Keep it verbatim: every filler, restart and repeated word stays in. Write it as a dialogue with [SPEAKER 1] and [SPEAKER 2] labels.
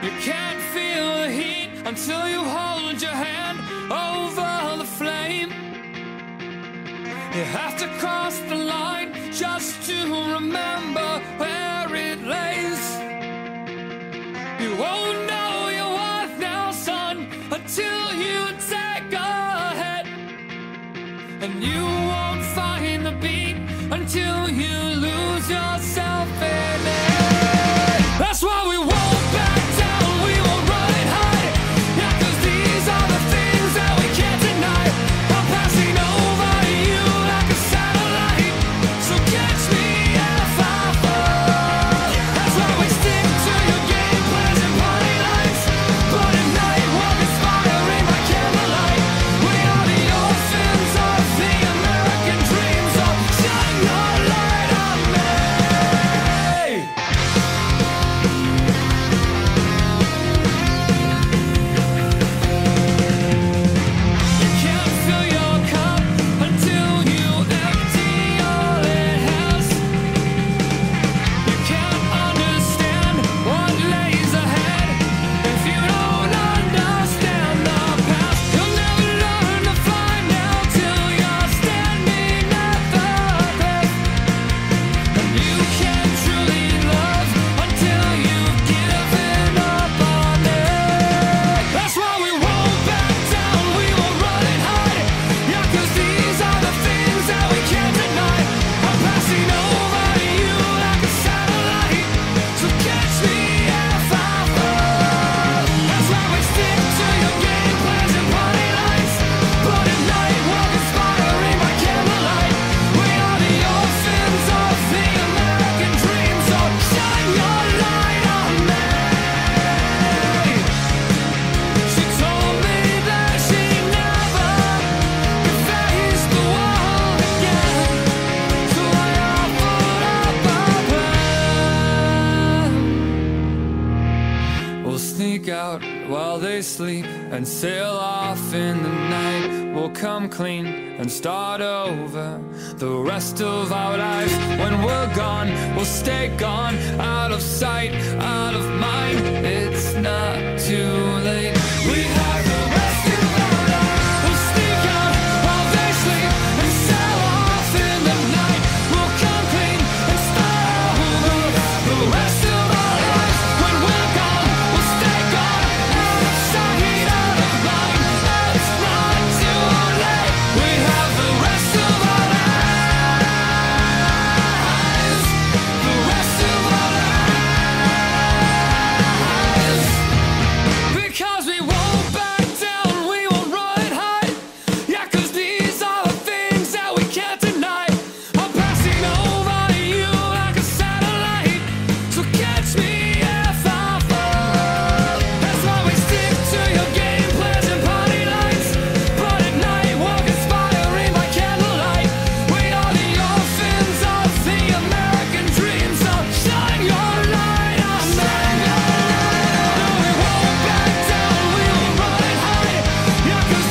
[SPEAKER 1] You can't feel the heat until you hold your hand over the flame. You have to cross the line just to remember where it lays. You won't know your worth now, son, until you take a hit. And you won't find the beat until you lose yourself in it. That's why we won't back down, we won't run and hide. Yeah, 'cause these are the things that we can't deny. I'm passing over you like a satellite, so catch me if I fall. That's why we stick to your game plans and party lights, but at night we're inspiring by candlelight. We are the orphans of the American dream, so shine your light on me. You can't fill your cup until you empty all it has. You can't understand what lays ahead if you don't understand the past. You'll never learn to fly now till you're standing at the best. And you can't truly love until you've given up on it. That's why we won't back down, we won't run and hide. Yeah, 'cause these are the things that we can't deny. I'm passing over you like a satellite, so catch me if I fall. That's why we stick to your game plans and party lights, but at night we're inspiring by candlelight. We are the orphans of the American dream, so shine your light on me. She told me that she never could face the world again, so I offered up a plan. We'll sneak out while they sleep and sail off in the night. We'll come clean and start over the rest of our lives. When we're gone, we'll stay gone, out of sight, out of mind. It's not too late. We have the rest of our lives. We'll sneak out while they sleep and sail off in the night. We'll come clean and start over the rest of our lives. When we're gone, we'll stay gone, out of sight, out of mind. It's not too late. We have the rest of our lives. The rest of our lives. Because we won't back down, we won't run and hide. Yeah, 'cause these are the things that we can't deny. I'm passing over you like a satellite, so catch me if I fall. That's why we stick to your game plans and party lights, but at night we're inspiring by candlelight. We are the orphans of the American dream, so shine your light on me. No, we won't back down, we won't run and hide. Yeah, 'cause